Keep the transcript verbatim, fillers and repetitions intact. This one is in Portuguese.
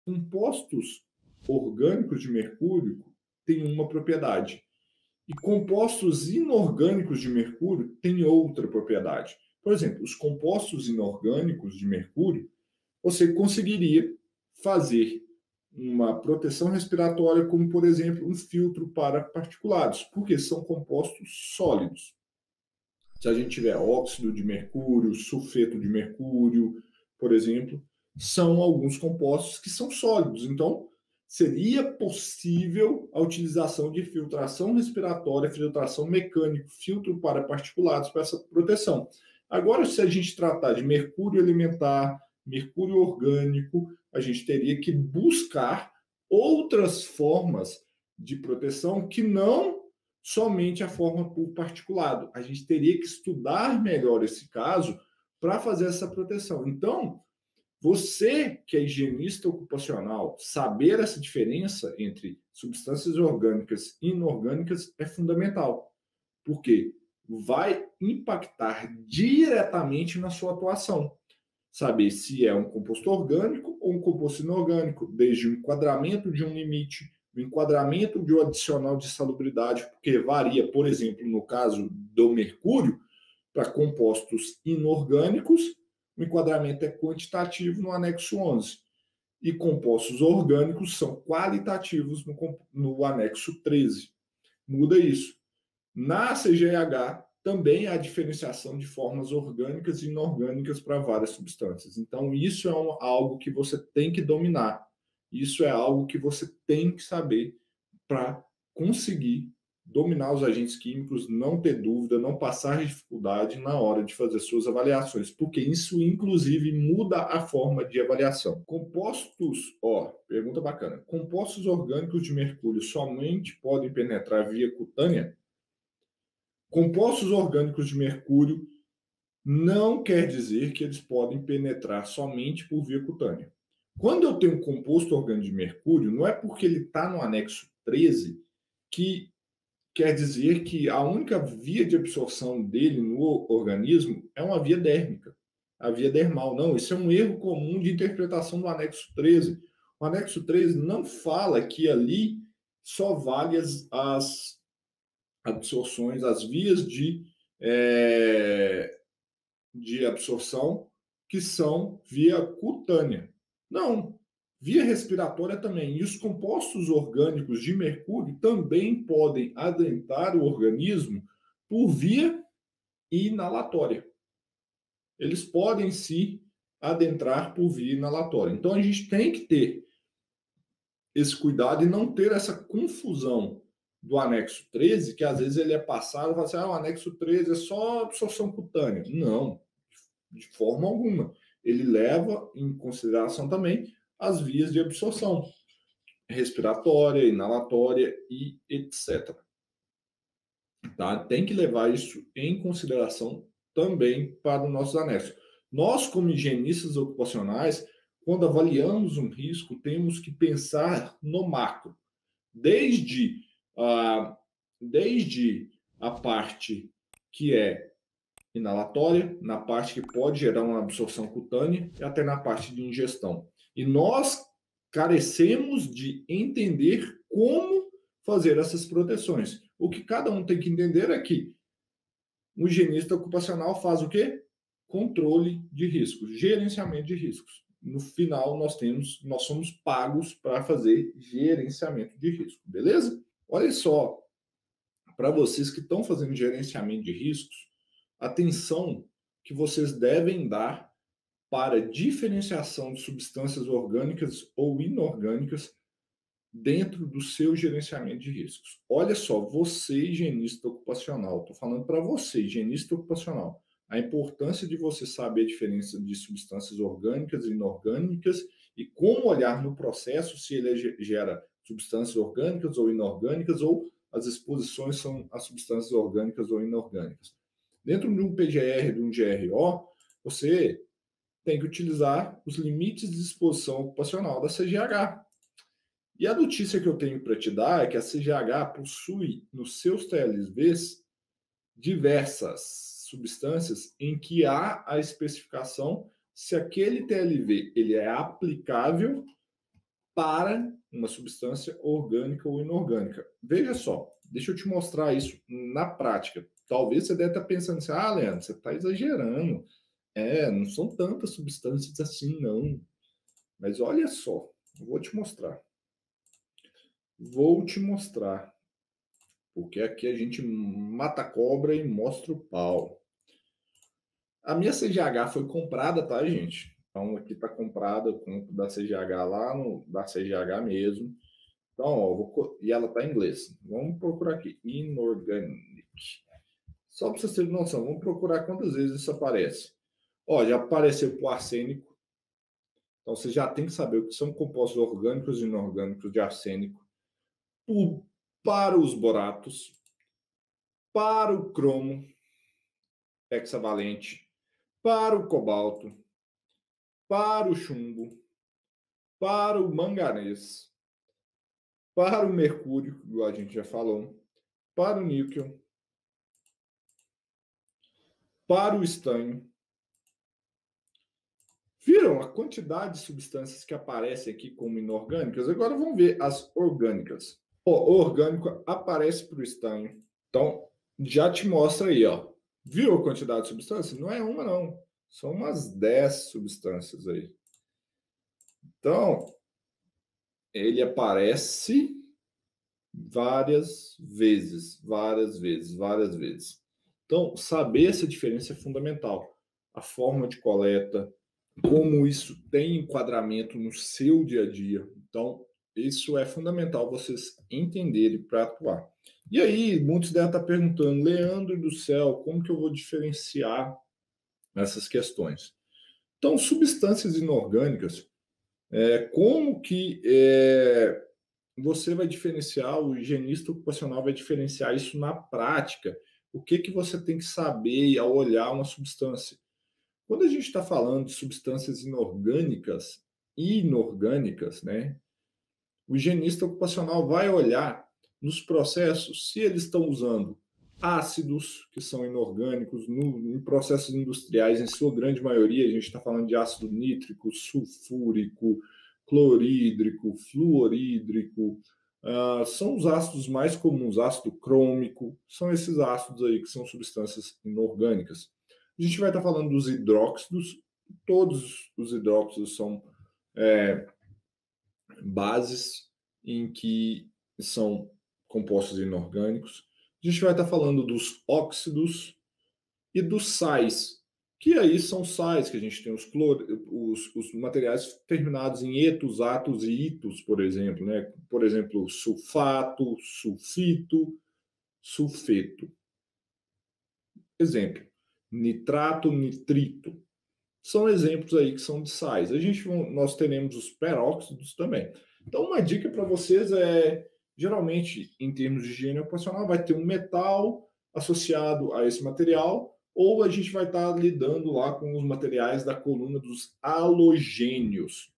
Compostos orgânicos de mercúrio têm uma propriedade e compostos inorgânicos de mercúrio têm outra propriedade. Por exemplo, os compostos inorgânicos de mercúrio, você conseguiria fazer uma proteção respiratória, como, por exemplo, um filtro para particulados, porque são compostos sólidos. Se a gente tiver óxido de mercúrio, sulfeto de mercúrio, por exemplo, são alguns compostos que são sólidos. Então, seria possível a utilização de filtração respiratória, filtração mecânica, filtro para particulados para essa proteção. Agora, se a gente tratar de mercúrio alimentar, mercúrio orgânico, a gente teria que buscar outras formas de proteção que não somente a forma por particulado. A gente teria que estudar melhor esse caso para fazer essa proteção. Então, você que é higienista ocupacional, saber essa diferença entre substâncias orgânicas e inorgânicas é fundamental, porque vai impactar diretamente na sua atuação. Saber se é um composto orgânico ou um composto inorgânico, desde o enquadramento de um limite, o enquadramento de um adicional de salubridade, porque varia, por exemplo, no caso do mercúrio, para compostos inorgânicos, o enquadramento é quantitativo no anexo onze. E compostos orgânicos são qualitativos no, no anexo treze. Muda isso. Na C G H, também há diferenciação de formas orgânicas e inorgânicas para várias substâncias. Então, isso é um, algo que você tem que dominar. Isso é algo que você tem que saber para conseguir dominar os agentes químicos, não ter dúvida, não passar dificuldade na hora de fazer suas avaliações, porque isso, inclusive, muda a forma de avaliação. Compostos, ó, pergunta bacana. Compostos orgânicos de mercúrio somente podem penetrar via cutânea? Compostos orgânicos de mercúrio não quer dizer que eles podem penetrar somente por via cutânea. Quando eu tenho um composto orgânico de mercúrio, não é porque ele está no anexo treze que quer dizer que a única via de absorção dele no organismo é uma via dérmica, a via dermal. Não, isso é um erro comum de interpretação do anexo treze. O anexo treze não fala que ali só vale as, as absorções, as vias de, é, de absorção que são via cutânea. Não, via respiratória também. E os compostos orgânicos de mercúrio também podem adentrar o organismo por via inalatória. Eles podem se adentrar por via inalatória. Então a gente tem que ter esse cuidado e não ter essa confusão do anexo treze, que às vezes ele é passado e fala assim, ah, o anexo treze é só absorção cutânea. Não, de forma alguma. Ele leva em consideração também as vias de absorção respiratória, inalatória e etcétera. Tá? Tem que levar isso em consideração também para os nossos anexos. Nós, como higienistas ocupacionais, quando avaliamos um risco, temos que pensar no macro, desde a, desde a parte que é inalatória, na parte que pode gerar uma absorção cutânea e até na parte de ingestão. E nós carecemos de entender como fazer essas proteções. O que cada um tem que entender é que o higienista ocupacional faz o quê? Controle de riscos, gerenciamento de riscos. No final, nós temos, nós somos pagos para fazer gerenciamento de risco, beleza? Olha só, para vocês que estão fazendo gerenciamento de riscos, atenção que vocês devem dar para diferenciação de substâncias orgânicas ou inorgânicas dentro do seu gerenciamento de riscos. Olha só, você, higienista ocupacional, estou falando para você, higienista ocupacional, a importância de você saber a diferença de substâncias orgânicas e inorgânicas e como olhar no processo se ele gera substâncias orgânicas ou inorgânicas ou as exposições são as substâncias orgânicas ou inorgânicas. Dentro de um P G R, de um G R O, você tem que utilizar os limites de exposição ocupacional da C G H. E a notícia que eu tenho para te dar é que a C G H possui nos seus T L Vs diversas substâncias em que há a especificação se aquele T L V ele é aplicável para uma substância orgânica ou inorgânica. Veja só, deixa eu te mostrar isso na prática. Talvez você deve estar pensando assim, ah, Leandro, você está exagerando. É, não são tantas substâncias assim, não. Mas olha só, eu vou te mostrar. Vou te mostrar. Porque aqui a gente mata a cobra e mostra o pau. A minha C G H foi comprada, tá, gente? Então aqui está comprada, eu compro da C G H lá no da C G H mesmo. Então, ó, vou, e ela está em inglês. Vamos procurar aqui, inorganic. Só para vocês terem noção, vamos procurar quantas vezes isso aparece. Ó, já apareceu para o arsênico. Então você já tem que saber o que são compostos orgânicos e inorgânicos de arsênico. Por, para os boratos, para o cromo hexavalente, para o cobalto, para o chumbo, para o manganês, para o mercúrio, igual a gente já falou, para o níquel, para o estanho. Viram a quantidade de substâncias que aparecem aqui como inorgânicas? Agora vamos ver as orgânicas. O orgânico aparece para o estanho. Então, já te mostra aí, ó. Viu a quantidade de substâncias? Não é uma, não. São umas dez substâncias aí. Então, ele aparece várias vezes, várias vezes, várias vezes. Então, saber essa diferença é fundamental. A forma de coleta, como isso tem enquadramento no seu dia a dia. Então, isso é fundamental vocês entenderem para atuar. E aí, muitos devem estar perguntando, Leandro do céu, como que eu vou diferenciar essas questões? Então, substâncias inorgânicas, é, como que é, você vai diferenciar, o higienista ocupacional vai diferenciar isso na prática? O que, que você tem que saber ao olhar uma substância? Quando a gente está falando de substâncias inorgânicas e inorgânicas, né, o higienista ocupacional vai olhar nos processos se eles estão usando ácidos, que são inorgânicos, no, em processos industriais, em sua grande maioria, a gente está falando de ácido nítrico, sulfúrico, clorídrico, fluorídrico, uh, são os ácidos mais comuns, ácido crômico, são esses ácidos aí que são substâncias inorgânicas. A gente vai estar falando dos hidróxidos, todos os hidróxidos são é, bases em que são compostos inorgânicos. A gente vai estar falando dos óxidos e dos sais, que aí são sais, que a gente tem os, clor... os, os materiais terminados em etos, atos e itos, por exemplo, né? Por exemplo, sulfato, sulfito, sulfeto. Exemplo, nitrato, nitrito. São exemplos aí que são de sais. A gente, nós teremos os peróxidos também. Então, uma dica para vocês é, geralmente, em termos de higiene ocupacional, vai ter um metal associado a esse material, ou a gente vai estar lidando lá com os materiais da coluna dos halogênios.